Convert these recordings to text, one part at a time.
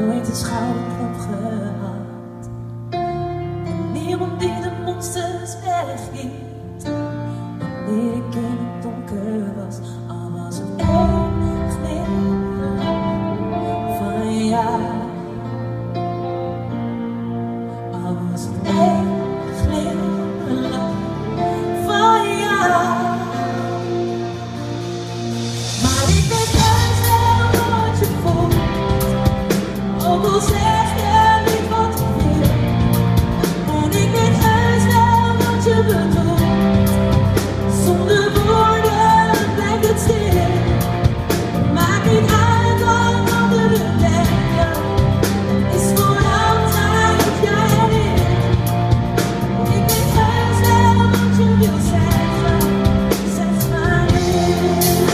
nooit een schouderklop gehad. En niemand die de monsters weghield. Wanneer ik in het donker was, al was het één glimlach van jou. Al was het één glimlach van jou. Maar ik weet heus wel wat je voelt, ook al zeg je niet wat ik wil. En ik weet heus wel wat je bedoelt, zonder woorden blijft het stil. Maakt niet uit wat anderen denken, het is voor altijd wat jij wil. Ik weet heus wel wat je wil zeggen, zeg maar nu.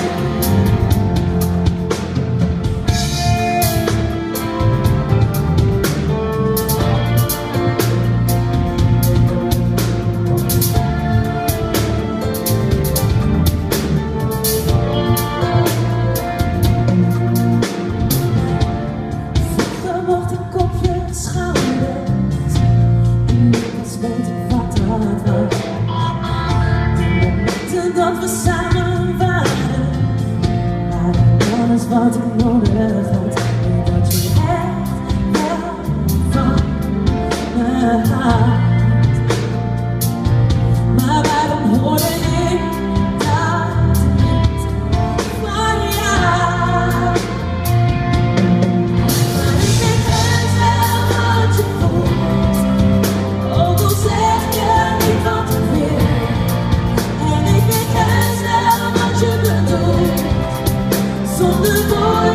Vroeger mocht ik op je schouders en nu pas weet ik wat dat was. Die momenten dat we samen waren alles wat ik nodig had. En dat je echt wel van me houdt. Maar waarom hoorde ik dat niet van jou? Maar ik weet heus wel wat je voelt, ook al zeg je niet wat ik wil. En ik weet heus wel wat je bedoelt, zonder woorden.